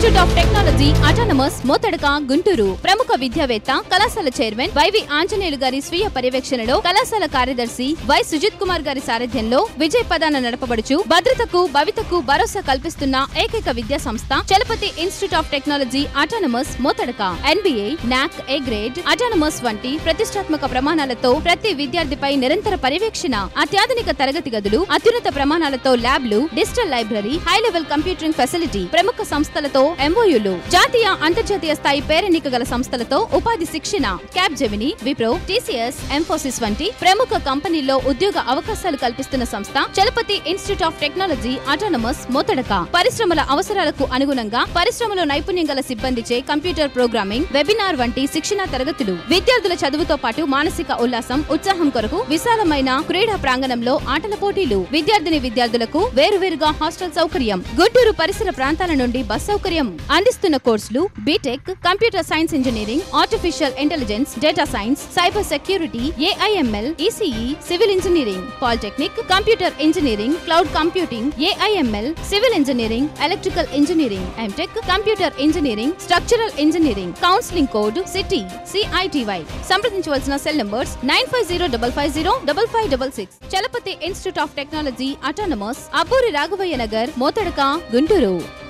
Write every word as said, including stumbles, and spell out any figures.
Institute of technology autonomous Motadaka Guntur. ప్రముఖ విద్యావేత్త, కళాశాల చైర్మన్ వైవి ఆంజనేయులు గారి స్వీయ పర్యవేక్షణలో కళాశాల కార్యదర్శి వై సుజిత్ కుమార్ గారి సారథ్యంలో విజయ పదాన నడపబడుచు భద్రతకు భవితకు భరోసా కల్పిస్తున్న ఏకైక విద్యా సంస్థ Chalapathi institute of technology autonomous Motadaka. NBA, NAAC A grade, autonomous వంటి ప్రతిష్టాత్మక ప్రమాణాలతో ప్రతి విద్యార్థిపై నిరంతర పర్యవేక్షణ, అత్యాధునిక తరగతి గదులు, అత్యున్నత ప్రమాణాలతో ల్యాబ్లు, digital library, high level computing facility, ప్రముఖ సంస్థలతో ఎంఓయూలు, జాతీయ అంతర్జాతీయ స్థాయి పేరెన్నిక గల సంస్థలతో ఉపాధి శిక్షణ, క్యాబ్ జెమిని, విప్రో, టీసీఎస్, ఎంఫోసిస్ వంటి ప్రముఖ కంపెనీల్లో ఉద్యోగ అవకాశాలు కల్పిస్తున్న సంస్థ Chalapathi institute of technology autonomous Motadaka. పరిశ్రమల అవసరాలకు అనుగుణంగా పరిశ్రమలో నైపుణ్యం గల సిబ్బందిచే కంప్యూటర్ ప్రోగ్రామింగ్, వెబినార్ వంటి శిక్షణా తరగతులు, విద్యార్థుల చదువుతో పాటు మానసిక ఉల్లాసం, ఉత్సాహం కొరకు విశాలమైన క్రీడా ప్రాంగణంలో ఆటల పోటీలు, విద్యార్థిని విద్యార్థులకు వేరువేరుగా హాస్టల్ సౌకర్యం, గుంటూరు పరిసర ప్రాంతాల నుండి బస్ సౌకర్యం. అందిస్తున్న కోర్సులు BTech, computer science engineering, artificial intelligence, data science, cyber security, AIML, ECE, civil engineering, polytechnic, computer engineering, cloud computing, AIML, civil engineering, electrical engineering, MTech, computer engineering, structural engineering. Counselling code city CITY. సంప్రదించవలసిన cell numbers nine five zero double five zero double five double six. Chalapathi institute of technology autonomous, Abburi Raghavaiah Nagar, Motadaka, Guntur.